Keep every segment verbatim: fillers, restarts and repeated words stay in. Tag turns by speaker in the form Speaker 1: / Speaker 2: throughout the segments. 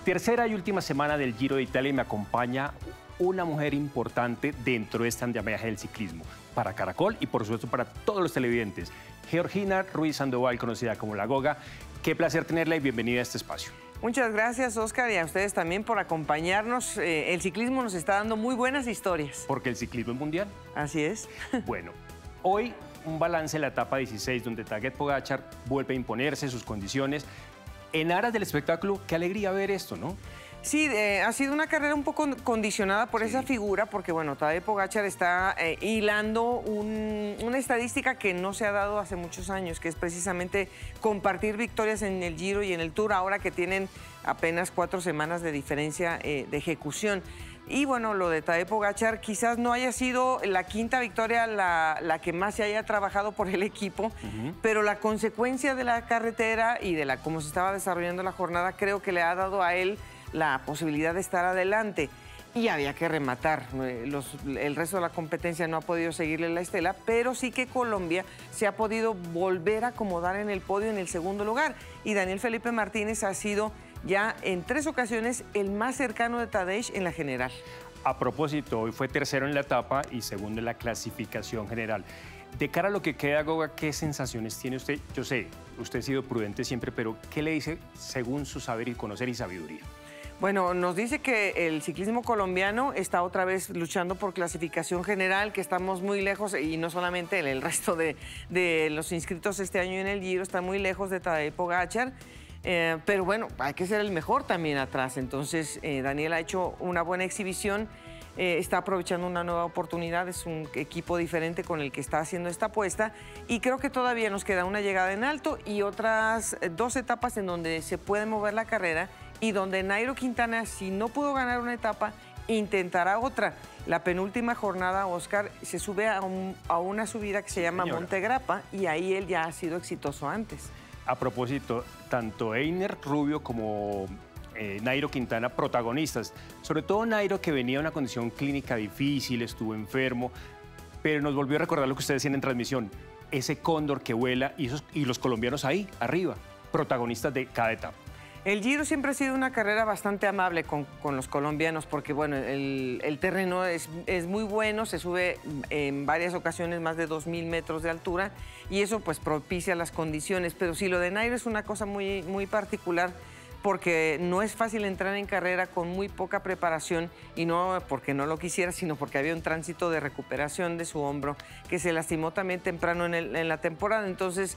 Speaker 1: Tercera y última semana del Giro de Italia y me acompaña una mujer importante dentro de este andamiaje del ciclismo, para Caracol y por supuesto para todos los televidentes. Georgina Ruiz Sandoval, conocida como La Goga. Qué placer tenerla y bienvenida a este espacio.
Speaker 2: Muchas gracias, Oscar, y a ustedes también por acompañarnos. Eh, el ciclismo nos está dando muy buenas historias.
Speaker 1: Porque el ciclismo es mundial.
Speaker 2: Así es.
Speaker 1: Bueno, hoy un balance de la etapa dieciséis, donde Tadej Pogačar vuelve a imponerse sus condiciones. En aras del espectáculo, qué alegría ver esto, ¿no?
Speaker 2: Sí, eh, ha sido una carrera un poco condicionada por sí. esa figura, porque bueno, Tadej Pogačar está eh, hilando un, una estadística que no se ha dado hace muchos años, que es precisamente compartir victorias en el Giro y en el Tour, ahora que tienen apenas cuatro semanas de diferencia eh, de ejecución. Y bueno, lo de Tadej Pogačar quizás no haya sido la quinta victoria la, la que más se haya trabajado por el equipo, uh-huh. pero la consecuencia de la carretera y de la cómo se estaba desarrollando la jornada creo que le ha dado a él la posibilidad de estar adelante. Y había que rematar. Los, el resto de la competencia no ha podido seguirle la estela, pero sí que Colombia se ha podido volver a acomodar en el podio en el segundo lugar. Y Daniel Felipe Martínez ha sido ya en tres ocasiones el más cercano de Tadej en la general.
Speaker 1: A propósito, hoy fue tercero en la etapa y segundo en la clasificación general. De cara a lo que queda, Goga, ¿qué sensaciones tiene usted? Yo sé, usted ha sido prudente siempre, pero ¿qué le dice según su saber y conocer y sabiduría?
Speaker 2: Bueno, nos dice que el ciclismo colombiano está otra vez luchando por clasificación general, que estamos muy lejos, y no solamente el, el resto de, de los inscritos este año en el Giro, está muy lejos de Tadej Pogačar. Eh, pero bueno, hay que ser el mejor también atrás. Entonces, eh, Daniel ha hecho una buena exhibición, eh, está aprovechando una nueva oportunidad, es un equipo diferente con el que está haciendo esta apuesta y creo que todavía nos queda una llegada en alto y otras dos etapas en donde se puede mover la carrera y donde Nairo Quintana, si no pudo ganar una etapa, intentará otra. La penúltima jornada, Oscar, se sube a, un, a una subida que se llama
Speaker 1: Señora.
Speaker 2: Monte Grappa y ahí él ya ha sido exitoso antes.
Speaker 1: A propósito, tanto Einer Rubio como eh, Nairo Quintana, protagonistas. Sobre todo Nairo, que venía de una condición clínica difícil, estuvo enfermo, pero nos volvió a recordar lo que ustedes decían en transmisión, ese cóndor que vuela y, esos, y los colombianos ahí, arriba, protagonistas de cada etapa.
Speaker 2: El Giro siempre ha sido una carrera bastante amable con, con los colombianos porque, bueno, el, el terreno es, es muy bueno, se sube en varias ocasiones más de dos mil metros de altura y eso pues propicia las condiciones. Pero sí, lo de Nairo es una cosa muy, muy particular porque no es fácil entrar en carrera con muy poca preparación y no porque no lo quisiera, sino porque había un tránsito de recuperación de su hombro que se lastimó también temprano en, el, en la temporada. Entonces,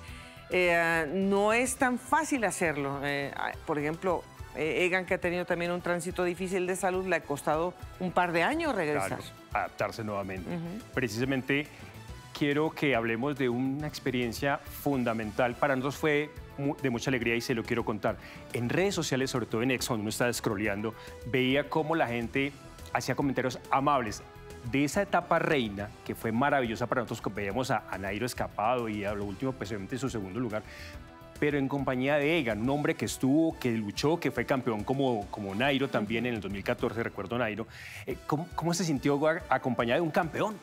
Speaker 2: Eh, no es tan fácil hacerlo. Eh, por ejemplo, eh, Egan, que ha tenido también un tránsito difícil de salud, le ha costado un par de años regresar.
Speaker 1: Claro, adaptarse nuevamente.
Speaker 2: Uh-huh.
Speaker 1: Precisamente quiero que hablemos de una experiencia fundamental. Para nosotros fue de mucha alegría y se lo quiero contar. En redes sociales, sobre todo en X, cuando uno estaba scrolleando, veía cómo la gente hacía comentarios amables de esa etapa reina, que fue maravillosa para nosotros, que veíamos a, a Nairo escapado y a lo último, pues obviamente su segundo lugar, pero en compañía de Egan, un hombre que estuvo, que luchó, que fue campeón como, como Nairo también en el dos mil catorce, recuerdo Nairo. Eh, ¿cómo, ¿Cómo se sintió acompañado de un campeón?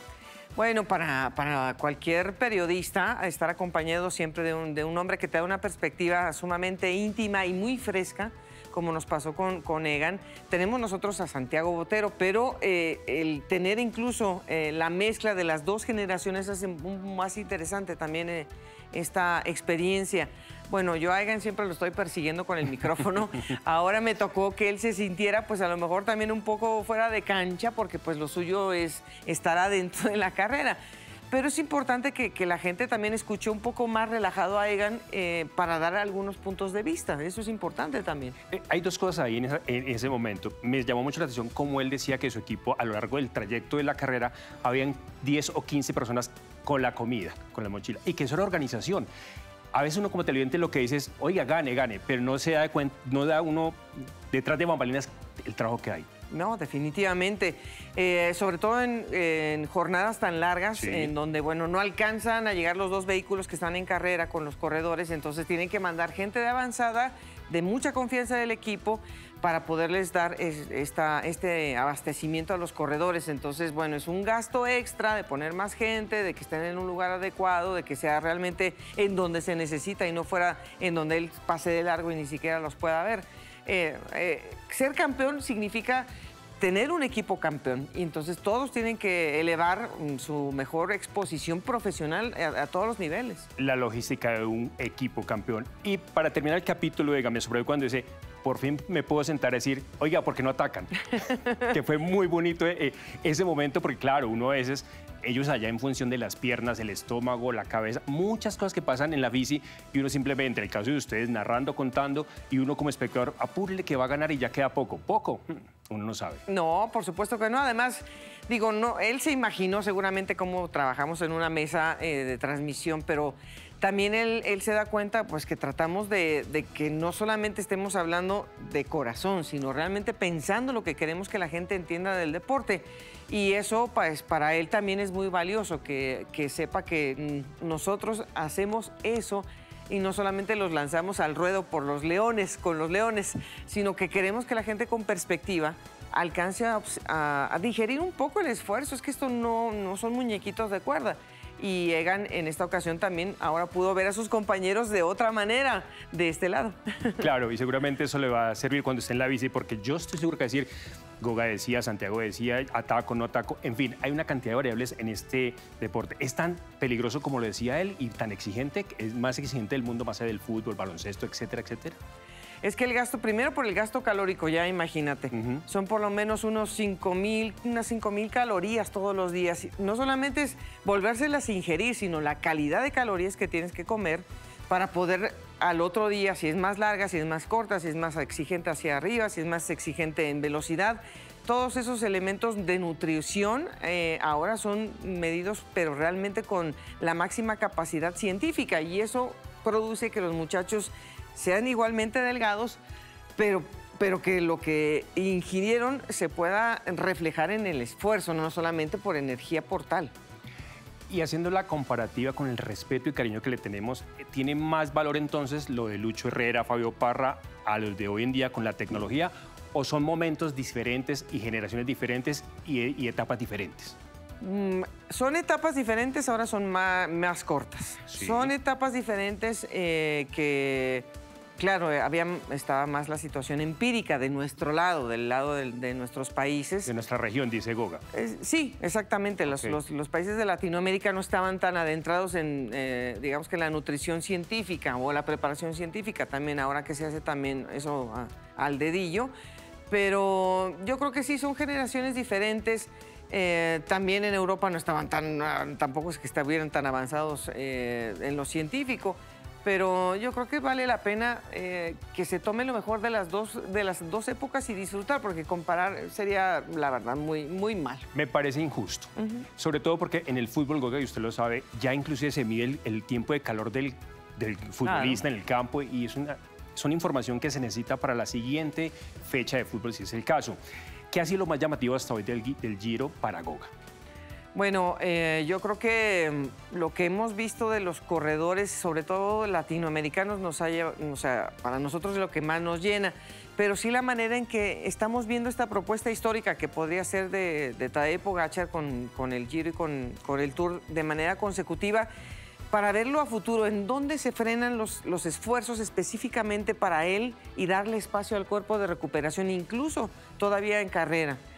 Speaker 2: Bueno, para, para cualquier periodista, estar acompañado siempre de un, de un hombre que te da una perspectiva sumamente íntima y muy fresca, como nos pasó con, con Egan. Tenemos nosotros a Santiago Botero, pero eh, el tener incluso eh, la mezcla de las dos generaciones hace más interesante también eh, esta experiencia. Bueno, yo a Egan siempre lo estoy persiguiendo con el micrófono. Ahora me tocó que él se sintiera, pues a lo mejor también un poco fuera de cancha, porque pues lo suyo es estar adentro de la carrera. Pero es importante que, que la gente también escuche un poco más relajado a Egan eh, para dar algunos puntos de vista. Eso es importante también.
Speaker 1: Eh, hay dos cosas ahí en, esa, en ese momento. Me llamó mucho la atención cómo él decía que su equipo, a lo largo del trayecto de la carrera, habían diez o quince personas con la comida, con la mochila, y que eso era organización. A veces uno como televidente lo que dice es, oiga, gane, gane, pero no se da de cuenta, no da uno detrás de bambalinas el trabajo que hay.
Speaker 2: No, definitivamente. Eh, sobre todo en, en jornadas tan largas, sí. en donde, bueno, no alcanzan a llegar los dos vehículos que están en carrera con los corredores, entonces tienen que mandar gente de avanzada, de mucha confianza del equipo, para poderles dar es, esta, este abastecimiento a los corredores. Entonces, bueno, es un gasto extra de poner más gente, de que estén en un lugar adecuado, de que sea realmente en donde se necesita y no fuera en donde él pase de largo y ni siquiera los pueda ver. eh, eh, ser campeón significa tener un equipo campeón y entonces todos tienen que elevar su mejor exposición profesional a, a todos los niveles.
Speaker 1: La logística de un equipo campeón. Y para terminar el capítulo de Gamea Sobre cuando dice, por fin me puedo sentar a decir, oiga, ¿por qué no atacan? Que fue muy bonito eh, ese momento, porque claro, uno a veces, ellos allá en función de las piernas, el estómago, la cabeza, muchas cosas que pasan en la bici y uno simplemente, en el caso de ustedes, narrando, contando, y uno como espectador, apúrele que va a ganar y ya queda poco. Poco, uno no sabe.
Speaker 2: No, por supuesto que no. Además, digo, no, él se imaginó seguramente cómo trabajamos en una mesa eh, de transmisión, pero también él, él se da cuenta pues, que tratamos de, de que no solamente estemos hablando de corazón, sino realmente pensando lo que queremos que la gente entienda del deporte. Y eso pues, para él también es muy valioso, que, que sepa que nosotros hacemos eso y no solamente los lanzamos al ruedo por los leones, con los leones, sino que queremos que la gente con perspectiva alcance a, a, a digerir un poco el esfuerzo. Es que esto no, no son muñequitos de cuerda. Y Egan en esta ocasión también ahora pudo ver a sus compañeros de otra manera, de este lado.
Speaker 1: Claro, y seguramente eso le va a servir cuando esté en la bici, porque yo estoy seguro que decir, Goga decía, Santiago decía, ataco, no ataco, en fin, hay una cantidad de variables en este deporte. Es tan peligroso como lo decía él y tan exigente, es más exigente del mundo más allá del fútbol, baloncesto, etcétera, etcétera.
Speaker 2: Es que el gasto, primero por el gasto calórico, ya imagínate, uh-huh. son por lo menos unos cinco mil, unas cinco mil calorías todos los días. No solamente es volvérselas a ingerir, sino la calidad de calorías que tienes que comer para poder al otro día, si es más larga, si es más corta, si es más exigente hacia arriba, si es más exigente en velocidad. Todos esos elementos de nutrición eh, ahora son medidos, pero realmente con la máxima capacidad científica, y eso produce que los muchachos sean igualmente delgados, pero, pero que lo que ingirieron se pueda reflejar en el esfuerzo, no solamente por energía portal.
Speaker 1: Y haciendo la comparativa con el respeto y cariño que le tenemos, ¿tiene más valor entonces lo de Lucho Herrera, Fabio Parra, a los de hoy en día con la tecnología? ¿O son momentos diferentes y generaciones diferentes y, y etapas diferentes?
Speaker 2: Mm, son etapas diferentes, ahora son más, más cortas. Sí. Son etapas diferentes eh, que... Claro, había, estaba más la situación empírica de nuestro lado, del lado de, de nuestros países.
Speaker 1: De nuestra región, dice Goga.
Speaker 2: Eh, sí, exactamente. Okay. Los, los, los países de Latinoamérica no estaban tan adentrados en, eh, digamos que la nutrición científica o la preparación científica también, ahora que se hace también eso a, al dedillo. Pero yo creo que sí, son generaciones diferentes. Eh, también en Europa no estaban tan, tampoco es que estuvieran tan avanzados eh, en lo científico. Pero yo creo que vale la pena eh, que se tome lo mejor de las, dos, de las dos épocas y disfrutar, porque comparar sería, la verdad, muy, muy mal.
Speaker 1: Me parece injusto, uh-huh. sobre todo porque en el fútbol, Goga, y usted lo sabe, ya inclusive se mide el, el tiempo de calor del, del futbolista claro. en el campo, y es una, son información que se necesita para la siguiente fecha de fútbol, si es el caso. ¿Qué ha sido lo más llamativo hasta hoy del, del Giro para Goga?
Speaker 2: Bueno, eh, yo creo que lo que hemos visto de los corredores, sobre todo latinoamericanos, nos ha, o sea, para nosotros es lo que más nos llena. Pero sí la manera en que estamos viendo esta propuesta histórica que podría ser de, de Tadej Pogačar con, con el Giro y con, con el Tour de manera consecutiva, para verlo a futuro, en dónde se frenan los, los esfuerzos específicamente para él y darle espacio al cuerpo de recuperación, incluso todavía en carrera.